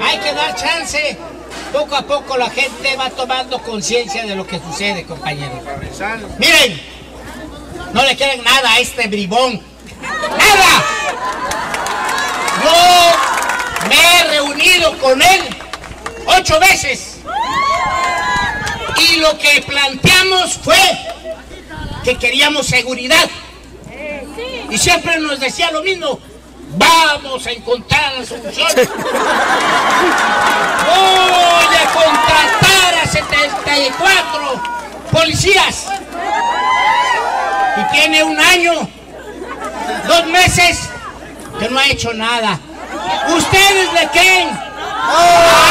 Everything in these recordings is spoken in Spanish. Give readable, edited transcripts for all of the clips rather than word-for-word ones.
Hay que dar chance. Poco a poco la gente va tomando conciencia de lo que sucede, compañeros. Miren, no le quieren nada a este bribón. ¡Nada! Yo me he reunido con él 8 veces. Y lo que planteamos fue que queríamos seguridad. Y siempre nos decía lo mismo. Vamos a encontrar la solución. Voy a contratar a 74 policías. Y tiene 1 año, 2 meses que no ha hecho nada. ¿Ustedes le creen a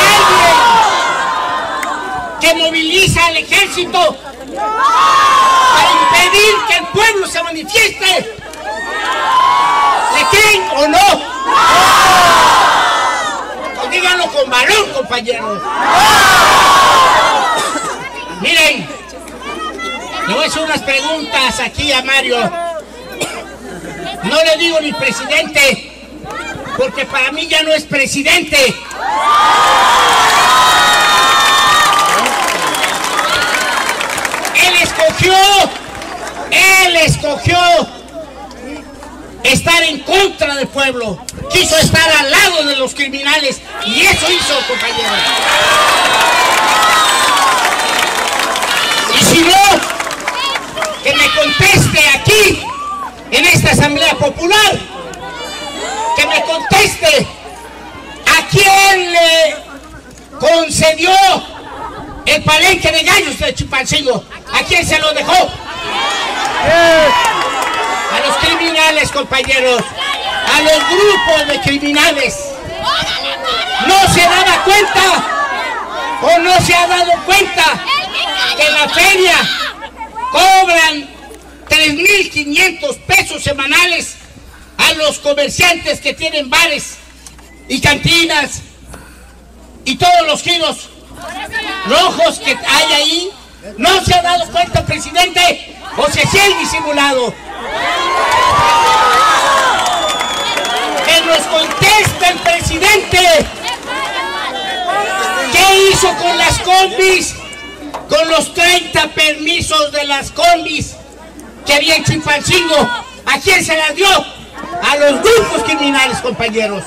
alguien que moviliza al ejército para impedir que el pueblo se manifieste? ¿Le creen o no? Pues díganlo con valor, compañeros. Miren, le voy a hacer unas preguntas aquí a Mario. No le digo ni presidente, porque para mí ya no es presidente. Él escogió estar en contra del pueblo, quiso estar al lado de los criminales, y eso hizo, compañeros. Y si no, que me conteste aquí, en esta Asamblea Popular, que me conteste a quién le concedió el palenque de gallos de Chilpancingo, a quién se lo dejó. A los criminales, compañeros, a los grupos de criminales. ¿No se daba cuenta o no se ha dado cuenta que en la feria cobran 3,500 pesos semanales a los comerciantes que tienen bares y cantinas y todos los giros rojos que hay ahí? ¿No se ha dado cuenta, presidente? ¿O se sigue disimulado? Que nos conteste el presidente. ¿Qué hizo con las combis? Con los 30 permisos de las combis que había en Chilpancingo. ¿A quién se las dio? A los grupos criminales, compañeros.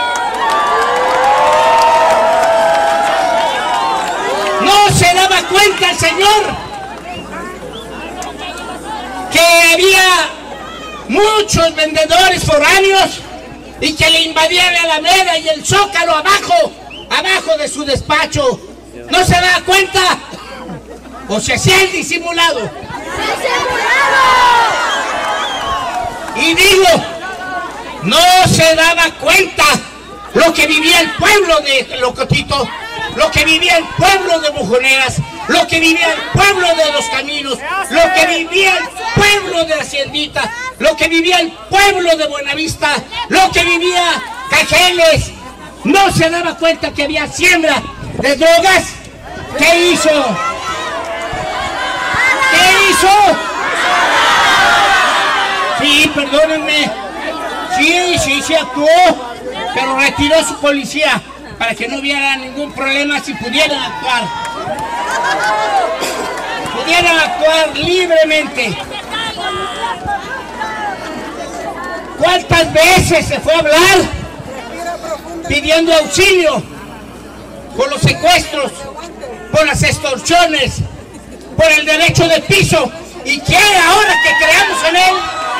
¿No se daba cuenta el señor que había muchos vendedores foráneos y que le invadían la Alameda y el Zócalo abajo de su despacho? ¿No se daba cuenta? ¿O se hacía el disimulado? Y digo, no se daba cuenta lo que vivía el pueblo de Locotito, lo que vivía el pueblo de Bujoneras, lo que vivía el pueblo de Los Caminos, lo que vivía el pueblo de Haciendita, lo que vivía el pueblo de Buenavista, lo que vivía Cajeles. No se daba cuenta que había siembra de drogas. ¿Qué hizo? ¿Qué hizo? Sí, perdónenme. Sí actuó, pero retiró su policía para que no hubiera ningún problema, si pudieran actuar. Pudieran actuar libremente. ¿Cuántas veces se fue a hablar pidiendo auxilio por los secuestros, por las extorsiones, por el derecho de piso? ¿Y quiere ahora que creamos en él?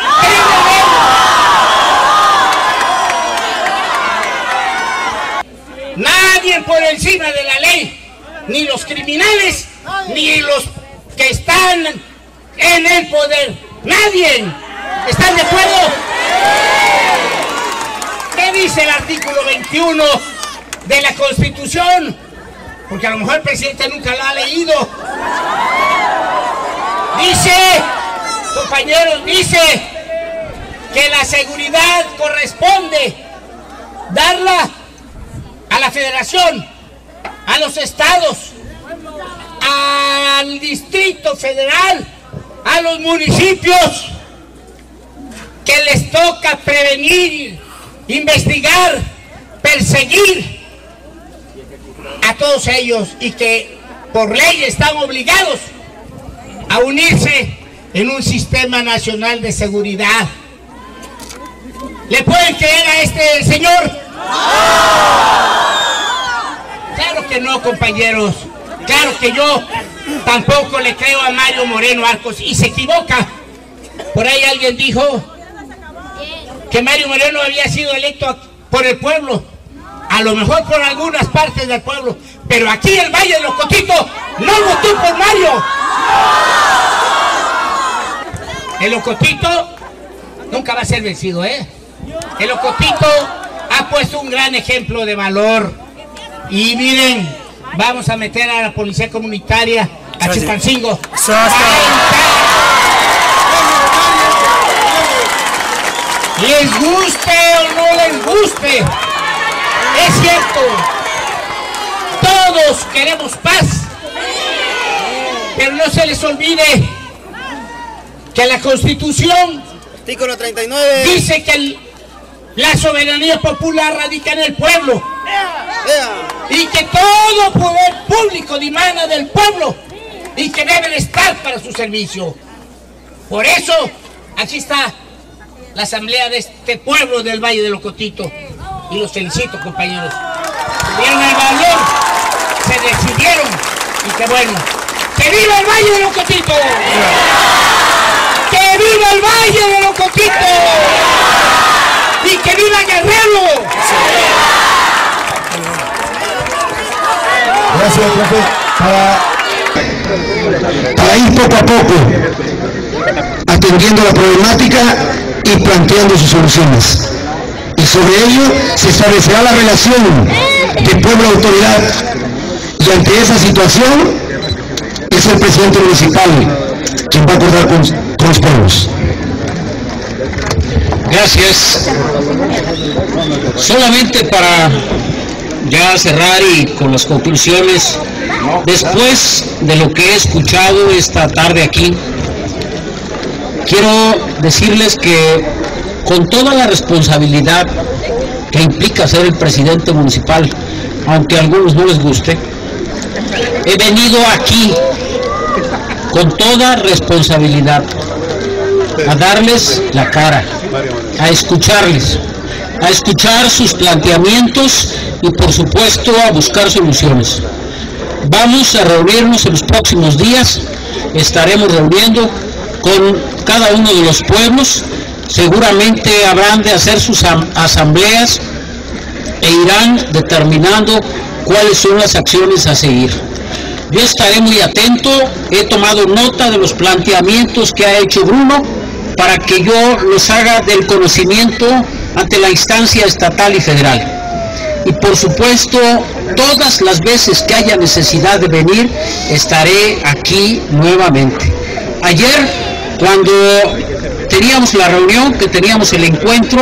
Nadie por encima de la ley, ni los criminales, ni los que están en el poder. Nadie. ¿Están de acuerdo? ¿Qué dice el artículo 21 de la Constitución? Porque a lo mejor el presidente nunca la ha leído. Dice, compañeros, dice que la seguridad corresponde darla a la federación, a los estados, al Distrito Federal, a los municipios, que les toca prevenir, investigar, perseguir a todos ellos y que por ley están obligados a unirse en un sistema nacional de seguridad. ¿Le pueden creer a este señor? Claro que no, compañeros. Claro que yo tampoco le creo a Mario Moreno Arcos, y se equivoca. Por ahí alguien dijo que Mario Moreno había sido electo por el pueblo, a lo mejor por algunas partes del pueblo, pero aquí el Valle del Ocotito no votó por Mario. El Ocotito nunca va a ser vencido, ¿eh? El Ocotito ha puesto un gran ejemplo de valor. Y miren, vamos a meter a la policía comunitaria a Chilpancingo. Les guste o no les guste, es cierto, todos queremos paz, pero no se les olvide que la Constitución Artículo 39 dice que la soberanía popular radica en el pueblo y que todo poder público dimana del pueblo y que deben estar para su servicio. Por eso, aquí está la asamblea de este pueblo del Valle del Ocotito, y los felicito, compañeros. Tuvieron el valor, se decidieron, y que bueno. ¡Que viva el Valle del Ocotito! ¡Que viva el Valle del Ocotito! ¡Y que viva Guerrero! Gracias, profe. Para ir poco a poco atendiendo la problemática y planteando sus soluciones. Y sobre ello se establecerá la relación de pueblo-autoridad. Y ante esa situación es el presidente municipal quien va a acordar con los pueblos. Gracias. Solamente para ya cerrar y con las conclusiones, después de lo que he escuchado esta tarde aquí, quiero decirles que con toda la responsabilidad que implica ser el presidente municipal, aunque a algunos no les guste, he venido aquí con toda responsabilidad a darles la cara, a escucharles, a escuchar sus planteamientos y por supuesto a buscar soluciones. Vamos a reunirnos en los próximos días, estaremos reuniendo con cada uno de los pueblos, seguramente habrán de hacer sus asambleas e irán determinando cuáles son las acciones a seguir. Yo estaré muy atento, he tomado nota de los planteamientos que ha hecho Bruno para que yo los haga del conocimiento ante la instancia estatal y federal. Y por supuesto, todas las veces que haya necesidad de venir, estaré aquí nuevamente. Ayer, cuando teníamos la reunión, que teníamos el encuentro,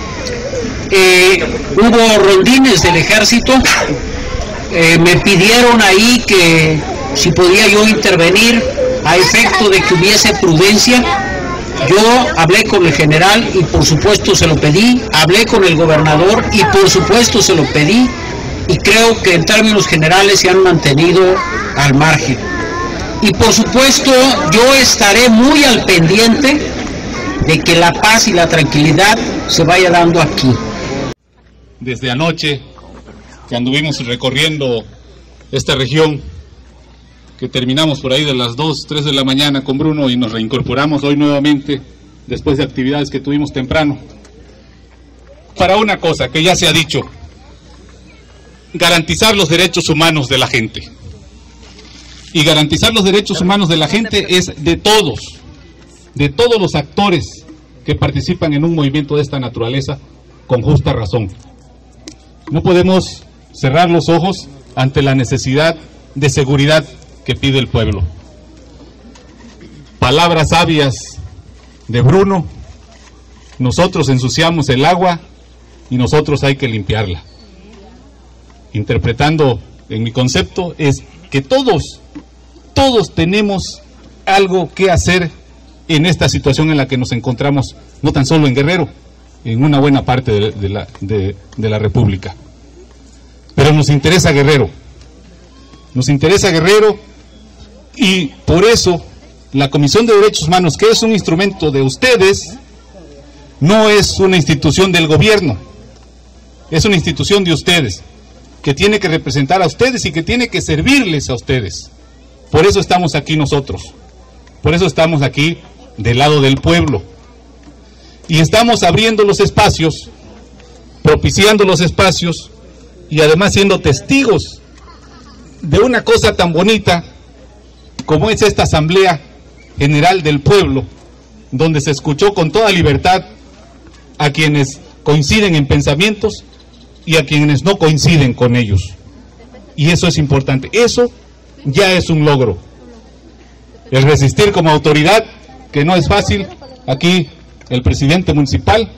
hubo rondines del ejército, me pidieron ahí que si podía yo intervenir a efecto de que hubiese prudencia. Yo hablé con el general y por supuesto se lo pedí, hablé con el gobernador y por supuesto se lo pedí, y creo que en términos generales se han mantenido al margen. Y por supuesto yo estaré muy al pendiente de que la paz y la tranquilidad se vaya dando aquí. Desde anoche que anduvimos recorriendo esta región, que terminamos por ahí de las 2, 3 de la mañana con Bruno y nos reincorporamos hoy nuevamente después de actividades que tuvimos temprano, para una cosa que ya se ha dicho: garantizar los derechos humanos de la gente. Y garantizar los derechos humanos de la gente es de todos los actores que participan en un movimiento de esta naturaleza, con justa razón. No podemos cerrar los ojos ante la necesidad de seguridad que pide el pueblo. Palabras sabias de Bruno: nosotros ensuciamos el agua y nosotros hay que limpiarla. Interpretando en mi concepto es que todos tenemos algo que hacer en esta situación en la que nos encontramos, no tan solo en Guerrero, en una buena parte de la República. Pero nos interesa Guerrero, nos interesa Guerrero, y por eso la Comisión de Derechos Humanos, que es un instrumento de ustedes, no es una institución del gobierno, es una institución de ustedes, que tiene que representar a ustedes y que tiene que servirles a ustedes. Por eso estamos aquí nosotros, por eso estamos aquí del lado del pueblo, y estamos abriendo los espacios, propiciando los espacios, y además siendo testigos de una cosa tan bonita como es esta Asamblea General del Pueblo, donde se escuchó con toda libertad a quienes coinciden en pensamientos y a quienes no coinciden con ellos. Y eso es importante, eso ya es un logro. El resistir como autoridad, que no es fácil. Aquí el presidente municipal,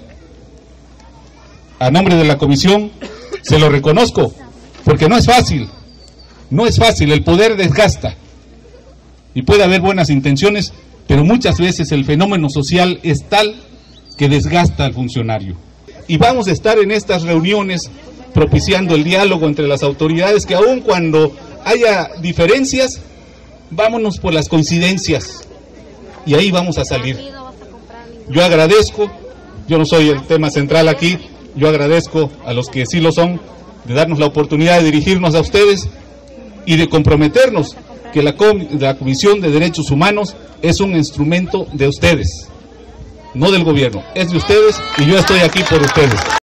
a nombre de la comisión, se lo reconozco, porque no es fácil, el poder desgasta, y puede haber buenas intenciones, pero muchas veces el fenómeno social es tal que desgasta al funcionario. Y vamos a estar en estas reuniones propiciando el diálogo entre las autoridades, que aun cuando haya diferencias, vámonos por las coincidencias, y ahí vamos a salir. Yo agradezco, yo no soy el tema central aquí, yo agradezco a los que sí lo son, de darnos la oportunidad de dirigirnos a ustedes y de comprometernos que la Comisión de Derechos Humanos es un instrumento de ustedes, no del gobierno, es de ustedes, y yo estoy aquí por ustedes.